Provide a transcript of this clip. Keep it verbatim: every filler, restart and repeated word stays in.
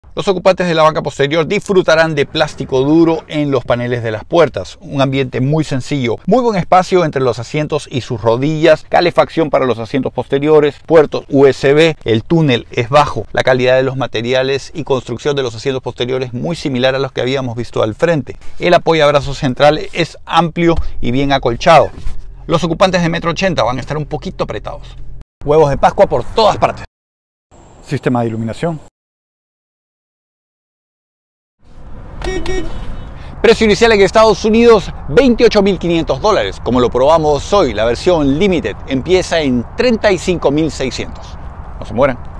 Los ocupantes de la banca posterior disfrutarán de plástico duro en los paneles de las puertas, un ambiente muy sencillo, muy buen espacio entre los asientos y sus rodillas, calefacción para los asientos posteriores, puertos U S B, el túnel es bajo, la calidad de los materiales y construcción de los asientos posteriores muy similar a los que habíamos visto al frente. El apoyabrazo central es amplio y bien acolchado. Los ocupantes de metro ochenta van a estar un poquito apretados. Huevos de Pascua por todas partes. Sistema de iluminación. Precio inicial en Estados Unidos veintiocho mil quinientos dólares. Como lo probamos hoy, la versión Limited empieza en treinta y cinco mil seiscientos. No se mueran.